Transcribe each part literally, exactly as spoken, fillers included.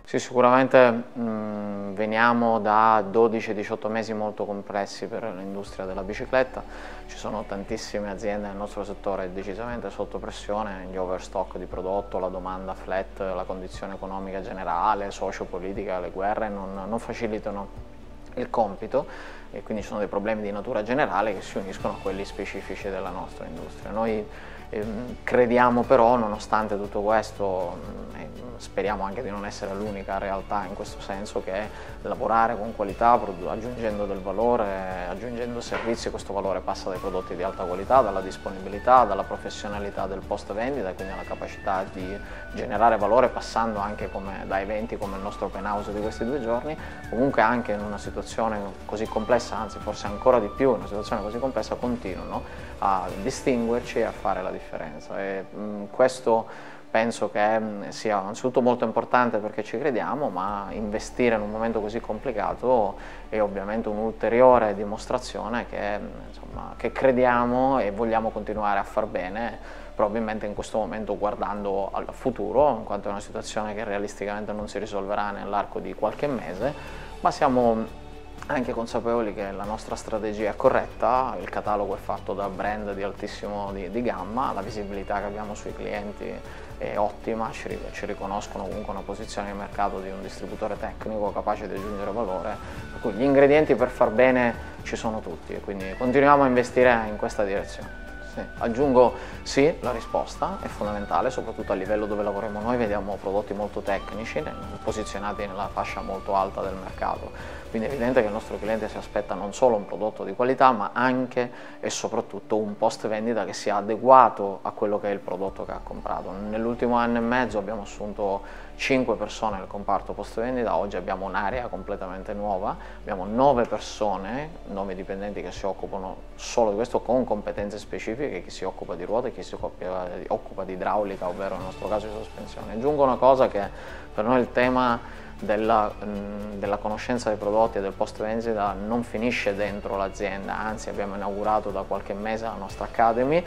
Sì, sicuramente mh, veniamo da dodici diciotto mesi molto complessi per l'industria della bicicletta, ci sono tantissime aziende nel nostro settore decisamente sotto pressione, gli overstock di prodotto, la domanda flat, la condizione economica generale, socio-politica, le guerre non, non facilitano il compito e quindi ci sono dei problemi di natura generale che si uniscono a quelli specifici della nostra industria. Noi ehm, crediamo però, nonostante tutto questo, eh, speriamo anche di non essere l'unica realtà in questo senso, che è lavorare con qualità, aggiungendo del valore, aggiungendo servizi. Questo valore passa dai prodotti di alta qualità, dalla disponibilità, dalla professionalità del post vendita, quindi alla capacità di generare valore passando anche come, da eventi come il nostro open house di questi due giorni, comunque anche in una situazione così complessa, anzi forse ancora di più in una situazione così complessa, continuano a distinguerci e a fare la differenza. E, mh, questo penso che sia innanzitutto molto importante perché ci crediamo, ma investire in un momento così complicato è ovviamente un'ulteriore dimostrazione che, insomma, che crediamo e vogliamo continuare a far bene, probabilmente in questo momento guardando al futuro, in quanto è una situazione che realisticamente non si risolverà nell'arco di qualche mese, ma siamo anche consapevoli che la nostra strategia è corretta, il catalogo è fatto da brand di altissimo di, di gamma, la visibilità che abbiamo sui clienti è ottima, ci, ci riconoscono comunque una posizione di mercato di un distributore tecnico capace di aggiungere valore, per cui gli ingredienti per far bene ci sono tutti e quindi continuiamo a investire in questa direzione. Sì. Aggiungo sì, la risposta è fondamentale, soprattutto a livello dove lavoriamo noi, vediamo prodotti molto tecnici, posizionati nella fascia molto alta del mercato, quindi è evidente che il nostro cliente si aspetta non solo un prodotto di qualità, ma anche e soprattutto un post vendita che sia adeguato a quello che è il prodotto che ha comprato. Nell'ultimo anno e mezzo abbiamo assunto cinque persone nel comparto post vendita, oggi abbiamo un'area completamente nuova, abbiamo nove persone, nove dipendenti che si occupano solo di questo con competenze specifiche, chi si occupa di ruote, chi si occupa, occupa di idraulica, ovvero nel nostro caso di sospensione. Aggiungo una cosa che per noi il tema della, della conoscenza dei prodotti e del post vendita non finisce dentro l'azienda, anzi abbiamo inaugurato da qualche mese la nostra Academy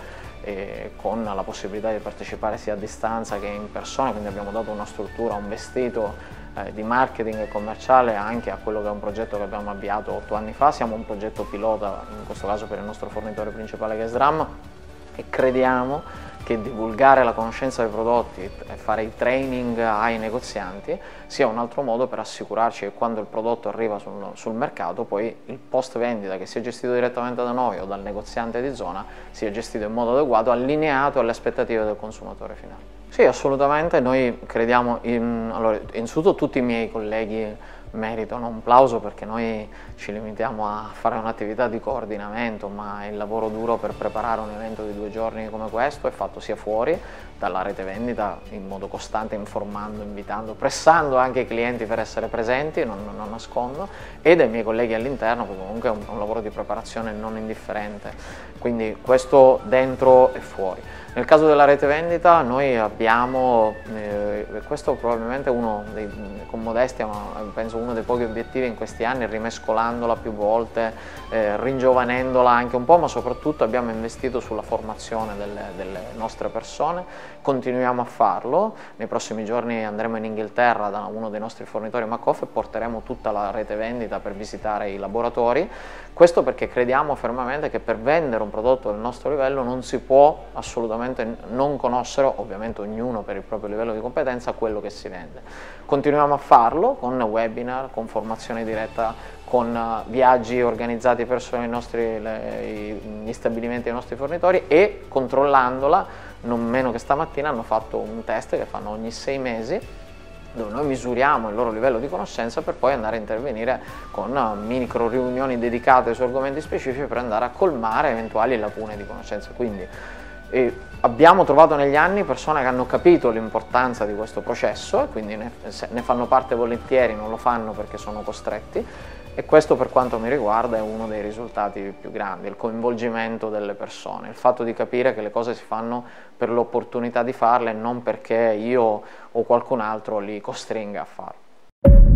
e con la possibilità di partecipare sia a distanza che in persona, quindi abbiamo dato una struttura, un vestito eh, di marketing e commerciale anche a quello che è un progetto che abbiamo avviato otto anni fa. Siamo un progetto pilota, in questo caso per il nostro fornitore principale che è SRAM, e crediamo che divulgare la conoscenza dei prodotti e fare i training ai negozianti sia un altro modo per assicurarci che quando il prodotto arriva sul, sul mercato poi il post vendita, che sia gestito direttamente da noi o dal negoziante di zona, sia gestito in modo adeguato, allineato alle aspettative del consumatore finale. Sì, assolutamente, noi crediamo, in, allora, innanzitutto tutti i miei colleghi meritano un plauso perché noi ci limitiamo a fare un'attività di coordinamento, ma il lavoro duro per preparare un evento di due giorni come questo è fatto sia fuori dalla rete vendita in modo costante, informando, invitando, pressando anche i clienti per essere presenti, non, non nascondo, e dai miei colleghi all'interno, perché comunque è un, un lavoro di preparazione non indifferente, quindi questo dentro e fuori. Nel caso della rete vendita noi abbiamo, eh, questo probabilmente uno dei, con modestia, ma penso uno dei pochi obiettivi in questi anni, rimescolandola più volte, eh, ringiovanendola anche un po', ma soprattutto abbiamo investito sulla formazione delle, delle nostre persone, continuiamo a farlo, nei prossimi giorni andremo in Inghilterra da uno dei nostri fornitori McCoff e porteremo tutta la rete vendita per visitare i laboratori, questo perché crediamo fermamente che per vendere un prodotto del nostro livello non si può assolutamente non conoscere, ovviamente ognuno per il proprio livello di competenza, quello che si vende. Continuiamo a farlo con webinar, con formazione diretta, con viaggi organizzati verso i nostri, le, gli stabilimenti dei nostri fornitori e controllandola, non meno che stamattina hanno fatto un test che fanno ogni sei mesi dove noi misuriamo il loro livello di conoscenza per poi andare a intervenire con micro riunioni dedicate su argomenti specifici per andare a colmare eventuali lacune di conoscenza. Quindi E abbiamo trovato negli anni persone che hanno capito l'importanza di questo processo e quindi ne, ne fanno parte volentieri, non lo fanno perché sono costretti, e questo per quanto mi riguarda è uno dei risultati più grandi, il coinvolgimento delle persone, il fatto di capire che le cose si fanno per l'opportunità di farle e non perché io o qualcun altro li costringa a farlo.